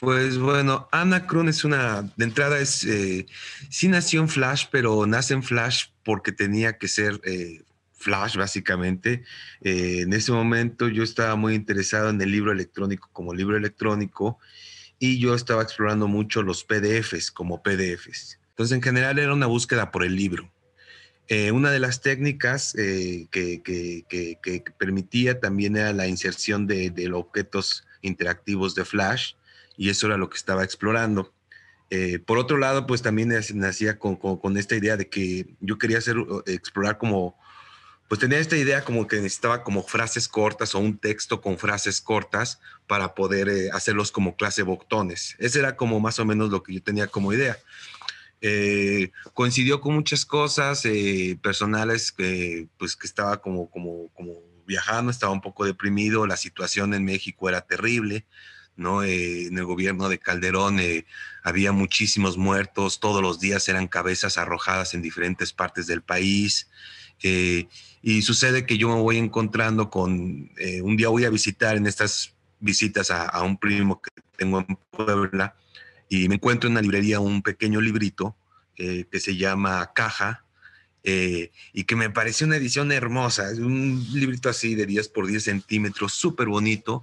Pues bueno, Anacron es de entrada sí nació en Flash, pero nace en Flash porque tenía que ser Flash básicamente. En ese momento yo estaba muy interesado en el libro electrónico como libro electrónico y yo estaba explorando mucho los PDFs como PDFs. Entonces en general era una búsqueda por el libro. Una de las técnicas que permitía también era la inserción de objetos interactivos de Flash, y eso era lo que estaba explorando. Por otro lado, pues también nacía con esta idea de que yo quería explorar como, pues tenía esta idea como que necesitaba como frases cortas o un texto con frases cortas para poder hacerlos como clase botones. Ese era como más o menos lo que yo tenía como idea. Coincidió con muchas cosas personales pues que estaba como viajando, estaba un poco deprimido, la situación en México era terrible, ¿no? En el gobierno de Calderón había muchísimos muertos, todos los días eran cabezas arrojadas en diferentes partes del país. eh, y sucede que yo me voy encontrando un día voy a visitar en estas visitas a un primo que tengo en Puebla, y me encuentro en una librería un pequeño librito que se llama Caja, y que me pareció una edición hermosa, un librito así de 10 por 10 centímetros, súper bonito,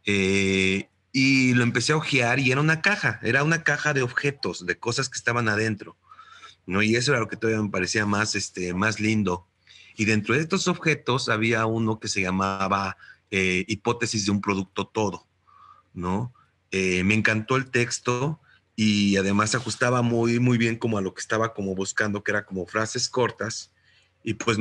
y lo empecé a hojear y era una caja de objetos, de cosas que estaban adentro, ¿no? Y eso era lo que todavía me parecía más lindo. Y dentro de estos objetos había uno que se llamaba Hipótesis de un producto todo, ¿no? Me encantó el texto y además se ajustaba muy bien como a lo que estaba como buscando, que era como frases cortas, y pues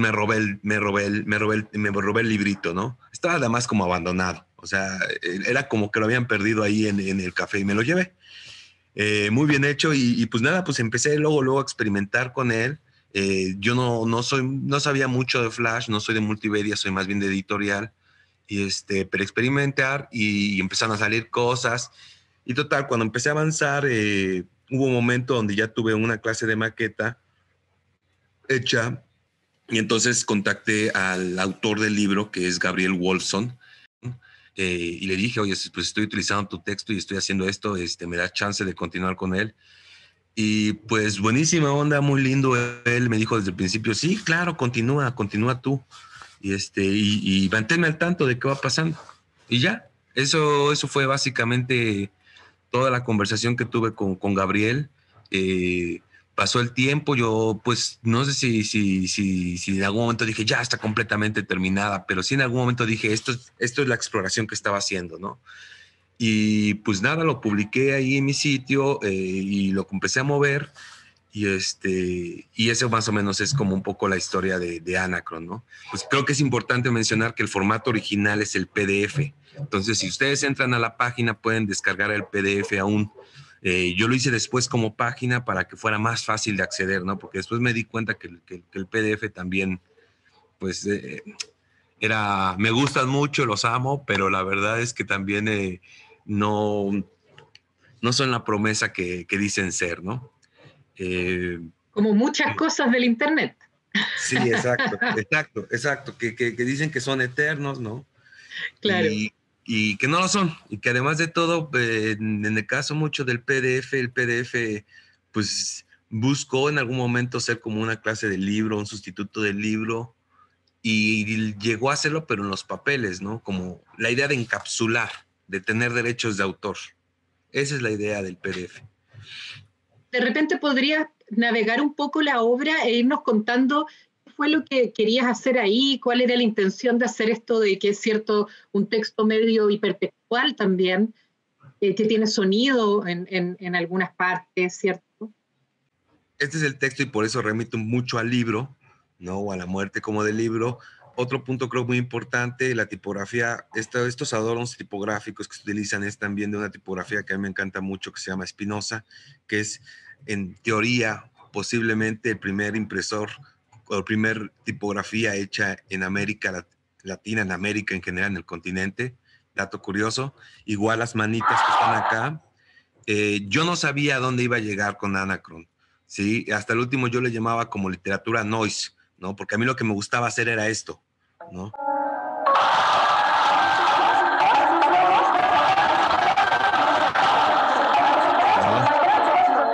me robé el librito, ¿no? Estaba además como abandonado, o sea, era como que lo habían perdido ahí en el café y me lo llevé. Muy bien hecho y pues nada, pues empecé luego a experimentar con él. Yo no sabía mucho de Flash, no soy de multimedia, soy más bien de editorial, pero experimentar y empezaron a salir cosas. Y total, cuando empecé a avanzar, hubo un momento donde ya tuve una clase de maqueta hecha, y entonces contacté al autor del libro, que es Gabriel Wolfson, y le dije, oye, pues estoy utilizando tu texto y estoy haciendo esto, ¿me da chance de continuar con él? Y pues buenísima onda, muy lindo. Él me dijo desde el principio, sí, claro, continúa tú. Y manténme al tanto de qué va pasando. Y ya, eso fue básicamente toda la conversación que tuve con Gabriel. Eh, Pasó el tiempo, yo pues no sé si en algún momento dije, ya está completamente terminada, pero sí en algún momento dije, esto es la exploración que estaba haciendo, ¿no? Y pues nada, lo publiqué ahí en mi sitio, y lo empecé a mover. Y eso más o menos es como un poco la historia de Anacron, ¿no? Pues creo que es importante mencionar que el formato original es el PDF. Entonces, si ustedes entran a la página, pueden descargar el PDF aún. Yo lo hice después como página para que fuera más fácil de acceder, ¿no? Porque después me di cuenta que el PDF también, pues, me gustan mucho, los amo, pero la verdad es que también no, no son la promesa que dicen ser, ¿no? Eh, Como muchas cosas del Internet. Sí, exacto, que dicen que son eternos, ¿no? Claro. Y que no lo son, y que además de todo, en el caso mucho del PDF, el PDF, pues buscó en algún momento ser como una clase de libro, un sustituto del libro, y llegó a hacerlo, pero en los papeles, ¿no? Como la idea de encapsular, de tener derechos de autor. Esa es la idea del PDF. De repente podrías navegar un poco la obra e irnos contando qué fue lo que querías hacer ahí, cuál era la intención de hacer esto de que es cierto, un texto medio hipertextual también, que tiene sonido en algunas partes, ¿cierto? Este es el texto y por eso remito mucho al libro, ¿no? O a la muerte como del libro. Otro punto creo muy importante, la tipografía, estos adornos tipográficos que se utilizan es también de una tipografía que a mí me encanta mucho, que se llama Espinosa, que es en teoría posiblemente el primer impresor o la primer tipografía hecha en América Latina, en América en general, en el continente. Dato curioso. Igual las manitas que están acá. Yo no sabía a dónde iba a llegar con Anacron. Sí, hasta el último yo le llamaba como literatura noise, ¿no? Porque a mí lo que me gustaba hacer era esto, ¿no?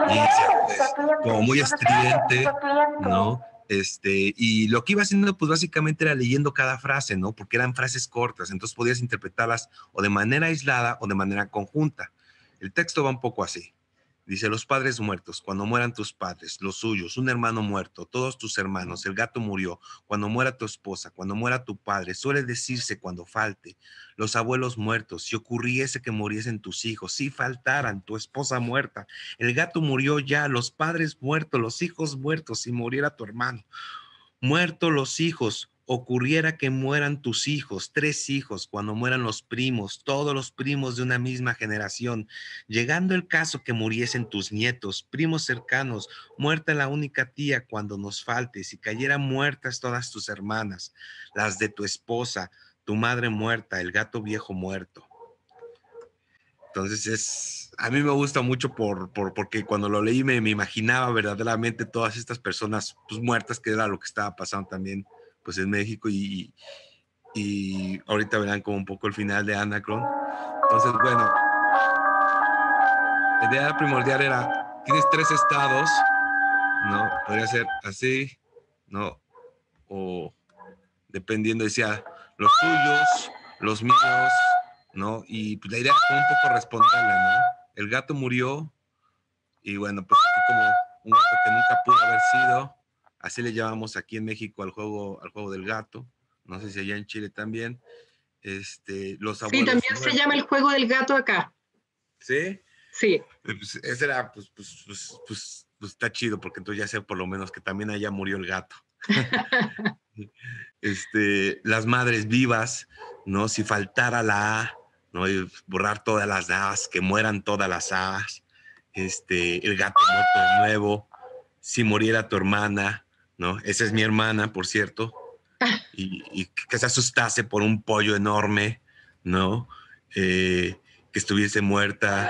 y pues, como muy estridente, ¿no? Y lo que iba haciendo, pues básicamente era leyendo cada frase, ¿no? Porque eran frases cortas, entonces podías interpretarlas o de manera aislada o de manera conjunta. El texto va un poco así. Dice, los padres muertos, cuando mueran tus padres, los suyos, un hermano muerto, todos tus hermanos, el gato murió, cuando muera tu esposa, cuando muera tu padre, suele decirse cuando falte, los abuelos muertos, si ocurriese que muriesen tus hijos, si faltaran, tu esposa muerta, el gato murió ya, los padres muertos, los hijos muertos, si muriera tu hermano. Muertos los hijos, ocurriera que mueran tus hijos, 3 hijos, cuando mueran los primos, todos los primos de una misma generación, llegando el caso que muriesen tus nietos, primos cercanos, muerta la única tía cuando nos falte, si cayeran muertas todas tus hermanas, las de tu esposa, tu madre muerta, el gato viejo muerto. Entonces a mí me gusta mucho porque cuando lo leí me imaginaba verdaderamente todas estas personas pues, muertas, que era lo que estaba pasando también pues en México y ahorita verán como un poco el final de Anacron. Entonces, bueno, la idea primordial era, tienes 3 estados, ¿no? Podría ser así, ¿no? O dependiendo, decía, los tuyos, los míos, ¿no? Y pues la idea fue un poco responderle, ¿no? El gato murió. Y bueno, pues aquí como un gato que nunca pudo haber sido, así le llamamos aquí en México al juego del gato. No sé si allá en Chile también. Los Sí, abuelos también se muertos. llama el juego del gato acá. ¿Sí? Sí. Pues ese era, pues está chido, porque entonces ya sé por lo menos que también allá murió el gato. Las madres vivas, ¿no? Si faltara la A, ¿no? Y borrar todas las A's, que mueran todas las A's. El gato muerto de nuevo, si muriera tu hermana, ¿no? Esa es mi hermana, por cierto, y que se asustase por un pollo enorme, ¿no? Que estuviese muerta.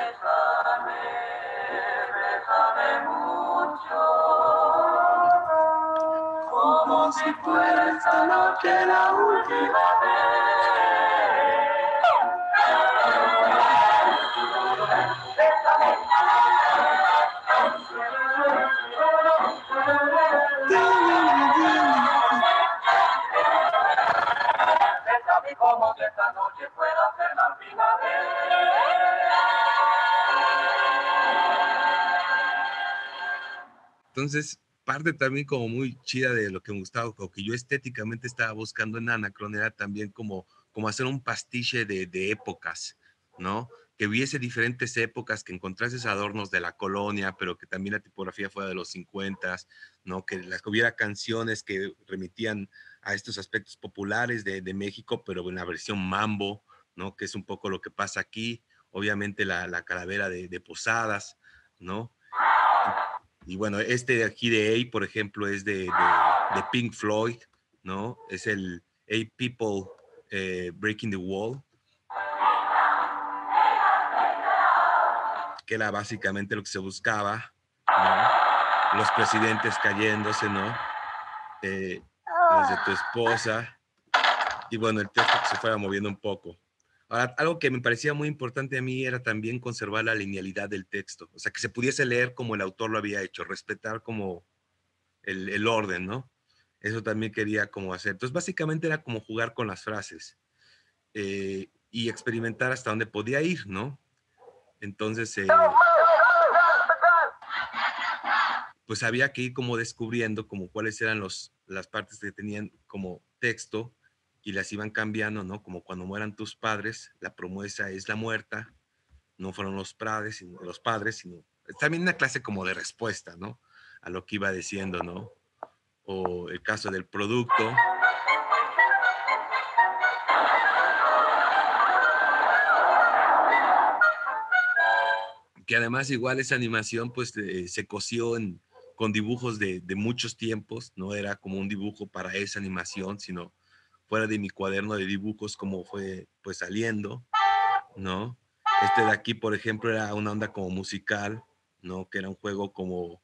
Como si fuera esta noche la última como que esta noche pueda ser la última vez. Entonces, parte también como muy chida de lo que me gustaba, o que yo estéticamente estaba buscando en Anacron, era también como hacer un pastiche de épocas, ¿no? Que hubiese diferentes épocas, que encontrases adornos de la colonia, pero que también la tipografía fuera de los 50, ¿no? Que hubiera canciones que remitían a estos aspectos populares de México, pero en la versión mambo, ¿no? Que es un poco lo que pasa aquí. Obviamente la calavera de Posadas, ¿no? Y bueno, de aquí de A, por ejemplo, es de Pink Floyd, ¿no? Es el A People Breaking the Wall, que era básicamente lo que se buscaba, ¿no? Los presidentes cayéndose, ¿no? Los de tu esposa, y bueno, el texto que se fuera moviendo un poco. Ahora, algo que me parecía muy importante a mí era también conservar la linealidad del texto, o sea, que se pudiese leer como el autor lo había hecho, respetar como el orden, ¿no? Eso también quería como hacer. Entonces, básicamente era como jugar con las frases y experimentar hasta dónde podía ir, ¿no? Entonces, pues había que ir como descubriendo como cuáles eran las partes que tenían como texto y las iban cambiando, ¿no? Como cuando mueran tus padres, la promesa es la muerta, no fueron los padres, sino también una clase como de respuesta, ¿no? A lo que iba diciendo, ¿no? O el caso del producto. Que además igual esa animación pues se cosió con dibujos de muchos tiempos, no era como un dibujo para esa animación, sino fuera de mi cuaderno de dibujos como fue pues saliendo, ¿no? De aquí, por ejemplo, era una onda como musical, ¿no? Que era un juego como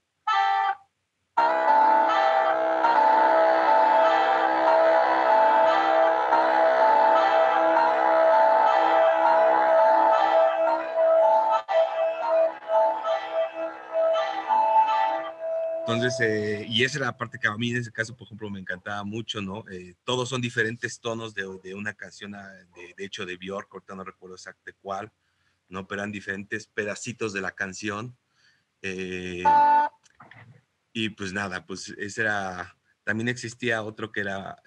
Entonces, y esa era la parte que a mí en ese caso, por ejemplo, me encantaba mucho, ¿no? Todos son diferentes tonos de una canción, de hecho, de Björk, ahorita no recuerdo exactamente cuál, ¿no? Pero eran diferentes pedacitos de la canción. Y pues nada, pues ese era, también existía otro que era,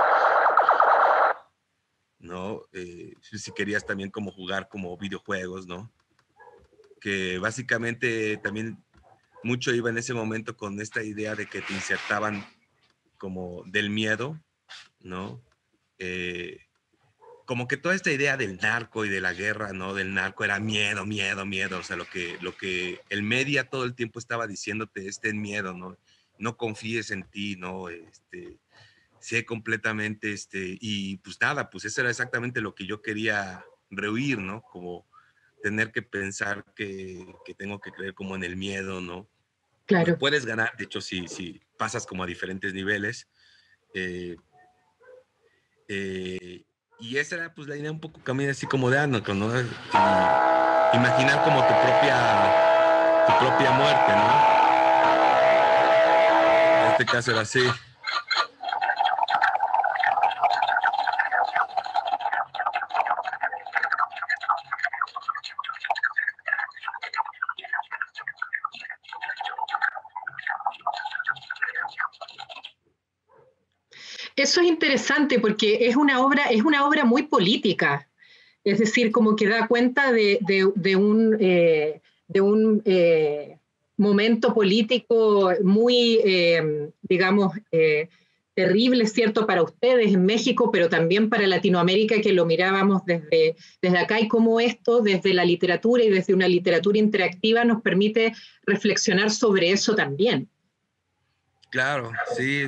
¿no? Si querías también como jugar como videojuegos, ¿no? Que básicamente también mucho iba en ese momento con esta idea de que te insertaban como del miedo, ¿no? Eh, como que toda esta idea del narco y de la guerra, ¿no? Del narco era miedo, miedo, miedo. O sea, lo que el media todo el tiempo estaba diciéndote es ten miedo, ¿no? No confíes en ti, ¿no? Sé completamente, y pues nada, pues eso era exactamente lo que yo quería rehuir, ¿no? Como tener que pensar que tengo que creer como en el miedo, ¿no? No Claro. puedes ganar, de hecho, si pasas como a diferentes niveles. Eh, eh, y esa era pues la idea un poco camina así como de Anacron, ¿no? Imaginar como tu propia muerte, ¿no? En este caso era así. Eso es interesante porque es una obra muy política, es decir, como que da cuenta de un momento político muy, digamos, terrible, ¿cierto?, para ustedes en México, pero también para Latinoamérica, que lo mirábamos desde acá, y cómo esto, desde la literatura y desde una literatura interactiva, nos permite reflexionar sobre eso también. Claro, sí,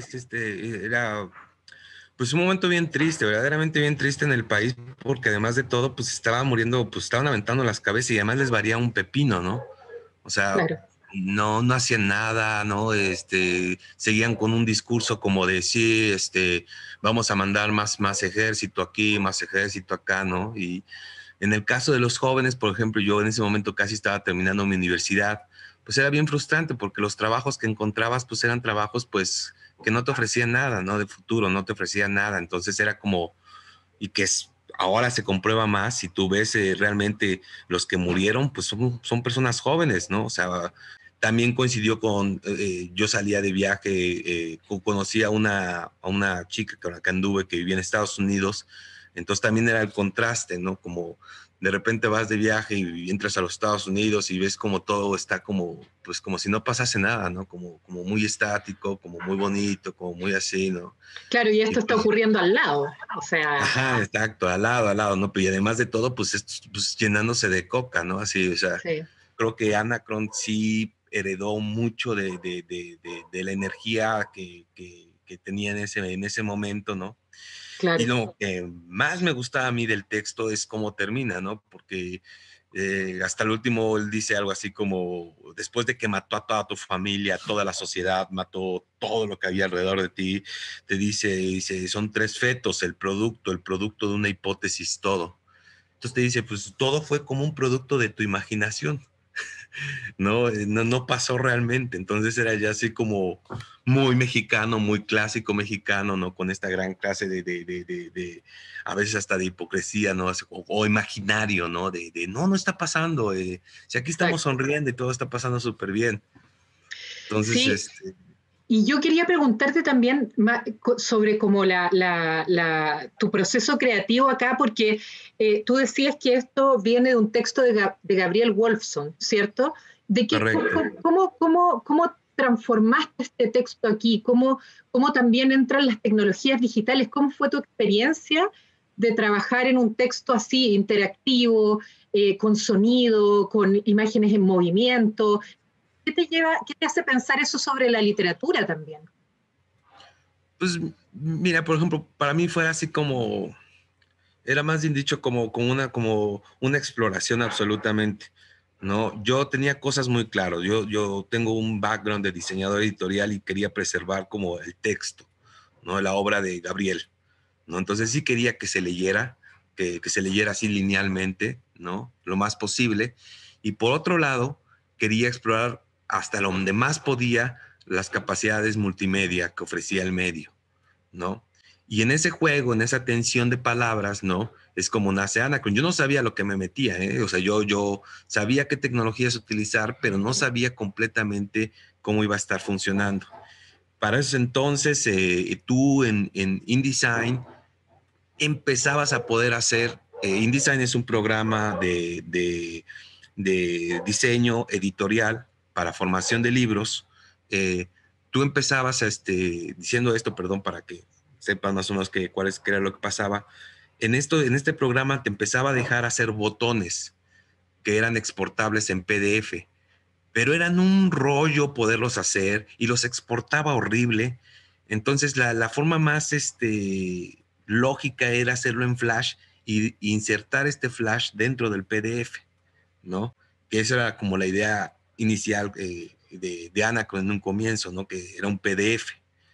era pues un momento bien triste, verdaderamente bien triste en el país, porque además de todo, pues estaba muriendo, pues estaban aventando las cabezas y además les varía un pepino, ¿no? O sea, Claro. no hacían nada, ¿no? Seguían con un discurso como de sí, vamos a mandar más ejército aquí, más ejército acá, ¿no? Y en el caso de los jóvenes, por ejemplo, yo en ese momento casi estaba terminando mi universidad, pues era bien frustrante porque los trabajos que encontrabas, pues eran trabajos, pues, que no te ofrecían nada, ¿no? De futuro, no te ofrecían nada. Entonces era como, y que ahora se comprueba más, si tú ves realmente los que murieron, pues son personas jóvenes, ¿no? O sea, también coincidió con, yo salía de viaje, conocí a una chica con la que anduve que vivía en Estados Unidos, entonces también era el contraste, ¿no? Como de repente vas de viaje y entras a los Estados Unidos y ves como todo está como, pues como si no pasase nada, ¿no? Como muy estático, como muy bonito, como muy así, ¿no? Claro, y Y esto está pues, ocurriendo al lado, o sea, ajá, exacto, al lado, ¿no? Pero y además de todo, pues, pues llenándose de coca, ¿no? Así, o sea, sí, creo que Anacron sí heredó mucho de la energía que tenía en ese momento, ¿no? Y claro. lo que más me gustaba a mí del texto es cómo termina, ¿no? Porque hasta el último él dice algo así como, después de que mató a toda tu familia, toda la sociedad, mató todo lo que había alrededor de ti, te dice, son tres fetos, el producto de una hipótesis, todo. Entonces te dice, pues todo fue como un producto de tu imaginación. No pasó realmente. Entonces era ya así como muy mexicano, muy clásico mexicano, ¿no? Con esta gran clase a veces hasta de hipocresía, ¿no? O imaginario, ¿no? No está pasando. Si aquí estamos Exacto. sonriendo y todo está pasando súper bien. Entonces, Sí, y yo quería preguntarte también sobre como tu proceso creativo acá, porque tú decías que esto viene de un texto de Gabriel Wolfson, ¿cierto? ¿De qué, correcto. cómo transformaste este texto aquí? ¿Cómo también entran las tecnologías digitales? ¿Cómo fue tu experiencia de trabajar en un texto así, interactivo, con sonido, con imágenes en movimiento? Qué te hace pensar eso sobre la literatura también? Pues mira, por ejemplo, para mí fue así como, era más bien dicho como una exploración absolutamente, ¿no? Yo tenía cosas muy claras, yo tengo un background de diseñador editorial y quería preservar como el texto, ¿no? La obra de Gabriel, ¿no? Entonces sí quería que se leyera, que se leyera así linealmente, ¿no? Lo más posible. Y por otro lado, quería explorar hasta donde más podía las capacidades multimedia que ofrecía el medio, ¿no? Y en ese juego, en esa tensión de palabras, ¿no? Es como nace Anacron. Yo no sabía lo que me metía, ¿eh? O sea, yo sabía qué tecnologías utilizar, pero no sabía completamente cómo iba a estar funcionando. Para ese entonces, tú en InDesign empezabas a poder hacer, InDesign es un programa de diseño editorial para formación de libros. Tú empezabas diciendo esto, perdón, para que sepan más o menos qué era lo que pasaba. En este programa te empezaba a dejar hacer botones que eran exportables en PDF, pero eran un rollo poderlos hacer y los exportaba horrible. Entonces la forma más lógica era hacerlo en Flash y insertar este Flash dentro del PDF, ¿no? Que esa era como la idea inicial de Anacron en un comienzo, ¿no? Que era un PDF.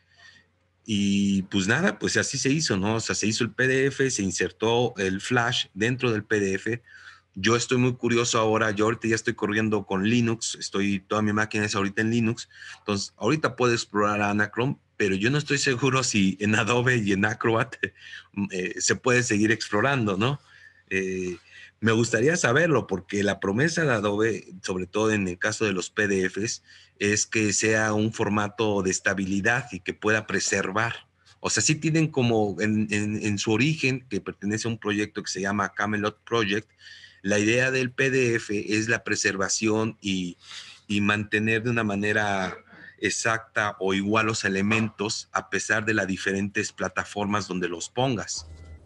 Y pues nada, pues así se hizo, ¿no? O sea, se hizo el PDF, se insertó el Flash dentro del PDF. Yo estoy muy curioso ahora, yo ahorita ya estoy corriendo con Linux, toda mi máquina es ahorita en Linux, entonces ahorita puedo explorar Anacron, pero yo no estoy seguro si en Adobe y en Acrobat se puede seguir explorando, ¿no? Eh, Me gustaría saberlo porque la promesa de Adobe, sobre todo en el caso de los PDFs, es que sea un formato de estabilidad y que pueda preservar. O sea, sí tienen como en su origen, que pertenece a un proyecto que se llama Camelot Project, la idea del PDF es la preservación y mantener de una manera exacta o igual los elementos a pesar de las diferentes plataformas donde los pongas.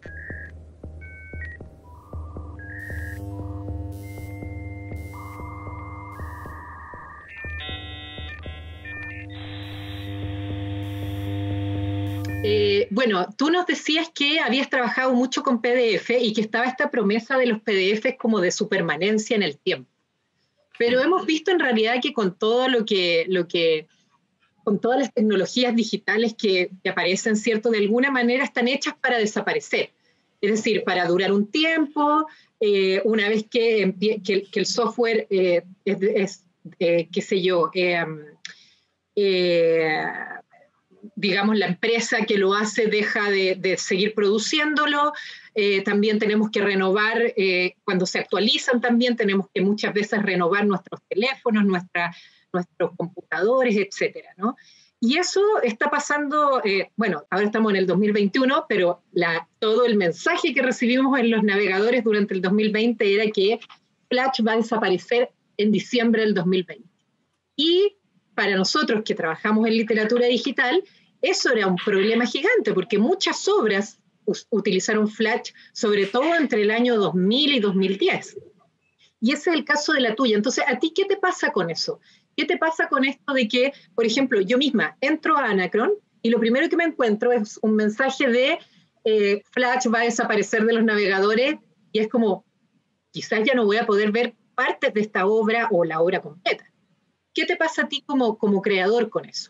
Bueno, tú nos decías que habías trabajado mucho con PDF y que estaba esta promesa de los PDFs como de su permanencia en el tiempo. Pero hemos visto en realidad que con todo con todas las tecnologías digitales que aparecen, ¿cierto? De alguna manera están hechas para desaparecer. Es decir, para durar un tiempo, una vez que el software qué sé yo, digamos, la empresa que lo hace deja de seguir produciéndolo. También tenemos que renovar, cuando se actualizan también tenemos que muchas veces renovar nuestros teléfonos, nuestros computadores, etcétera, ¿no? Y eso está pasando, bueno, ahora estamos en el 2021, pero todo el mensaje que recibimos en los navegadores durante el 2020 era que Flash va a desaparecer en diciembre del 2020. Y para nosotros que trabajamos en literatura digital, eso era un problema gigante, porque muchas obras utilizaron Flash, sobre todo entre el año 2000 y 2010. Y ese es el caso de la tuya. Entonces, ¿a ti qué te pasa con eso? ¿Qué te pasa con esto de que, por ejemplo, yo misma entro a Anacron y lo primero que me encuentro es un mensaje de Flash va a desaparecer de los navegadores y es como, quizás ya no voy a poder ver partes de esta obra o la obra completa? ¿Qué te pasa a ti como creador con eso?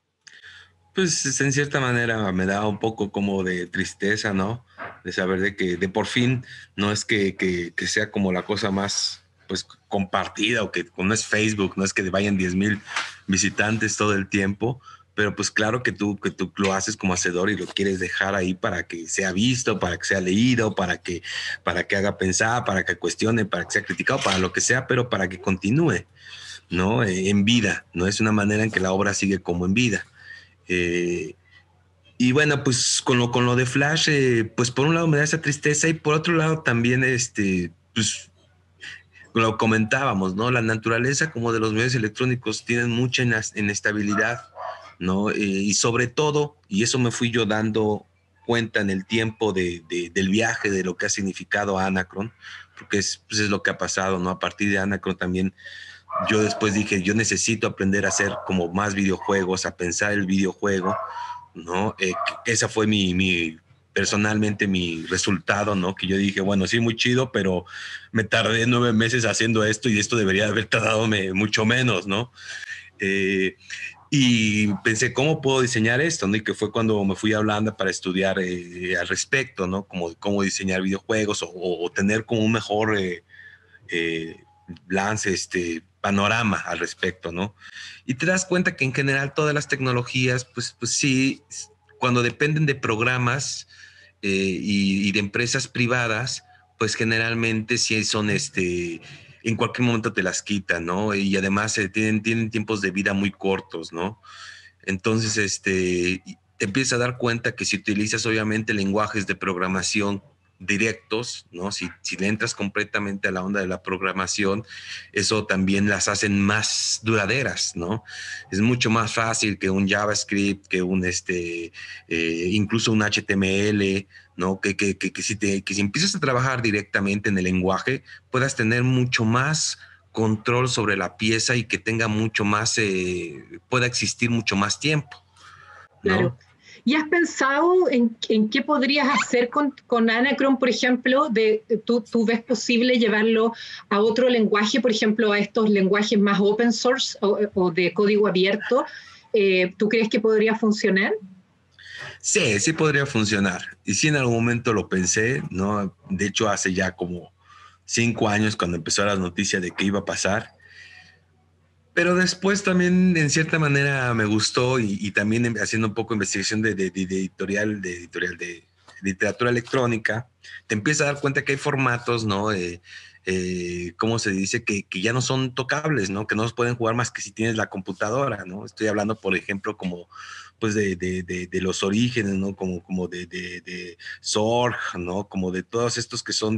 Pues en cierta manera me da un poco como de tristeza, ¿no? De saber de que de por fin no es que sea como la cosa más pues compartida o que no es Facebook, no es que vayan 10,000 visitantes todo el tiempo, pero pues claro que tú lo haces como hacedor y lo quieres dejar ahí para que sea visto, para que sea leído, para que haga pensar, para que cuestione, para que sea criticado, para lo que sea, pero para que continúe, ¿no? En vida, ¿no? Es una manera en que la obra sigue como en vida. Eh, y bueno, pues con lo de Flash, pues por un lado me da esa tristeza y por otro lado también, pues lo comentábamos, ¿no? La naturaleza como de los medios electrónicos tienen mucha inestabilidad, ¿no? Y sobre todo, y eso me fui yo dando cuenta en el tiempo del viaje, de lo que ha significado Anacron, porque pues es lo que ha pasado, ¿no? A partir de Anacron también yo después dije, yo necesito aprender a hacer como más videojuegos, a pensar el videojuego, ¿no? Esa fue personalmente mi resultado, ¿no? Que yo dije, bueno, sí, muy chido, pero me tardé 9 meses haciendo esto y esto debería haber tardado mucho menos, ¿no? Y pensé, ¿cómo puedo diseñar esto? ¿No? Y que fue cuando me fui a Holanda para estudiar al respecto, ¿no? Como cómo diseñar videojuegos o tener como un mejor lance, panorama al respecto, ¿no? Y te das cuenta que en general todas las tecnologías, pues sí, cuando dependen de programas y de empresas privadas, pues generalmente sí son en cualquier momento te las quitan, ¿no? Y además tienen tiempos de vida muy cortos, ¿no? Entonces, te empiezas a dar cuenta que si utilizas obviamente lenguajes de programación directos, ¿no? Si le entras completamente a la onda de la programación, eso también las hacen más duraderas, ¿no? Es mucho más fácil que un JavaScript, que incluso un HTML, ¿no? Que si empiezas a trabajar directamente en el lenguaje, puedas tener mucho más control sobre la pieza y que tenga mucho más, pueda existir mucho más tiempo, Claro. ¿no? ¿Y has pensado en qué podrías hacer con Anacron, por ejemplo? ¿Tú ves posible llevarlo a otro lenguaje, por ejemplo, a estos lenguajes más open source o de código abierto? ¿Tú crees que podría funcionar? Sí, sí podría funcionar. Y sí en algún momento lo pensé, ¿no? De hecho, hace ya como 5 años cuando empezó las noticias de que iba a pasar. Pero después también, en cierta manera, me gustó y también haciendo un poco de investigación de literatura electrónica, te empiezas a dar cuenta que hay formatos, ¿no? ¿Cómo se dice? Que ya no son tocables, ¿no? Que no los pueden jugar más que si tienes la computadora, ¿no? Estoy hablando, por ejemplo, como pues de los orígenes, ¿no? Como de Zorg, ¿no? Como de todos estos que son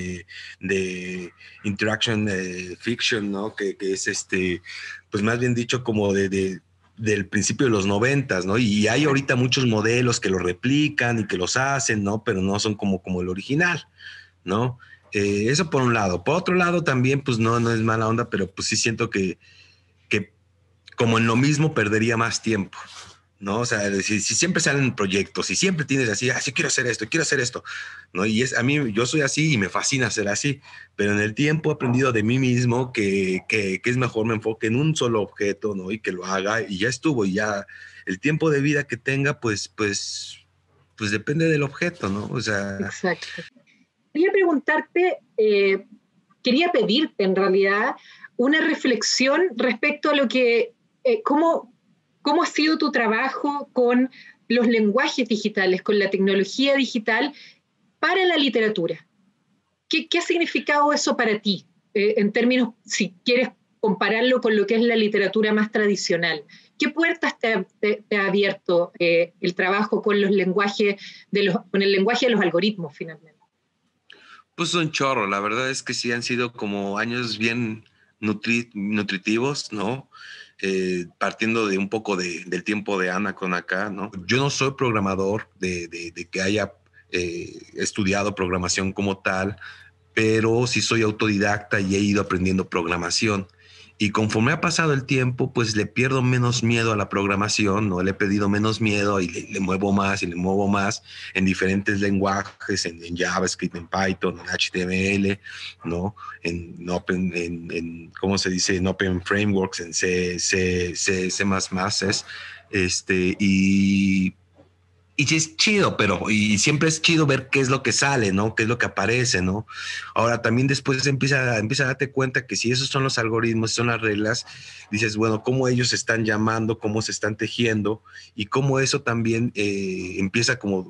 de interaction fiction, ¿no? Que es pues más bien dicho, como del principio de los 90, ¿no? Y hay ahorita muchos modelos que lo replican y que los hacen, ¿no? Pero no son como el original, ¿no? Eso por un lado. Por otro lado también, pues no es mala onda, pero pues sí siento que como en lo mismo perdería más tiempo, ¿no? O sea, si siempre salen proyectos, si siempre tienes así, sí quiero hacer esto, ¿no? Y a mí, yo soy así y me fascina ser así, pero en el tiempo he aprendido de mí mismo que es mejor me enfoque en un solo objeto, ¿no? Y que lo haga y ya estuvo, y ya el tiempo de vida que tenga, pues depende del objeto, ¿no? O sea, Exacto. Quería preguntarte, quería pedirte en realidad una reflexión respecto a lo que, cómo ha sido tu trabajo con los lenguajes digitales, con la tecnología digital para la literatura. ¿Qué ha significado eso para ti? En términos, si quieres compararlo con lo que es la literatura más tradicional. ¿Qué puertas te ha abierto el trabajo con los lenguajes con el lenguaje de los algoritmos finalmente? pues un chorro, la verdad es que sí han sido como años bien nutritivos, ¿no? Partiendo de un poco del tiempo de Ana con acá, ¿no? Yo no soy programador de que haya estudiado programación como tal, pero sí soy autodidacta y he ido aprendiendo programación. Y conforme ha pasado el tiempo, pues le pierdo menos miedo a la programación, ¿no? Le he pedido menos miedo y le muevo más y le muevo más en diferentes lenguajes, en JavaScript, en Python, en HTML, ¿no? ¿Cómo se dice? En Open Frameworks, en C++, y sí es chido, pero y siempre es chido ver qué es lo que sale, ¿no? Qué es lo que aparece, ¿no? Ahora también después empieza a darte cuenta que si esos son los algoritmos, son las reglas, dices, bueno, cómo ellos se están llamando, cómo se están tejiendo y cómo eso también empieza como...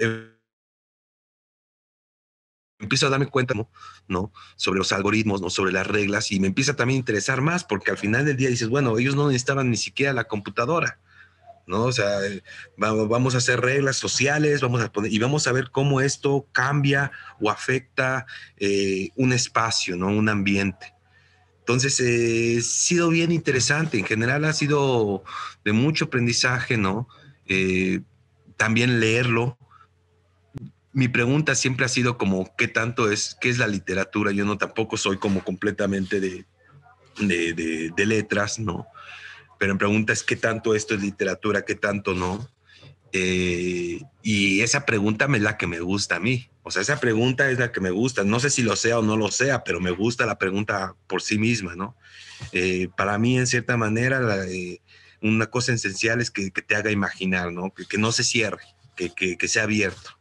empiezo a darme cuenta, ¿no? Sobre los algoritmos, ¿no? Sobre las reglas y me empieza también a interesar más porque al final del día dices, bueno, ellos no necesitaban ni siquiera la computadora, ¿no? O sea, vamos a hacer reglas sociales, vamos a ver cómo esto cambia o afecta un espacio, ¿no? Un ambiente. Entonces, ha sido bien interesante. En general ha sido de mucho aprendizaje, ¿no? Eh, También leerlo. Mi pregunta siempre ha sido como, qué es la literatura? Yo no tampoco soy como completamente de letras, ¿no? Pero mi pregunta es, ¿qué tanto esto es literatura? ¿Qué tanto no? Y esa pregunta es la que me gusta a mí. O sea, esa pregunta es la que me gusta. No sé si lo sea o no lo sea, pero me gusta la pregunta por sí misma, ¿no? Para mí, en cierta manera, una cosa esencial es que te haga imaginar, ¿no? Que no se cierre, que sea abierto.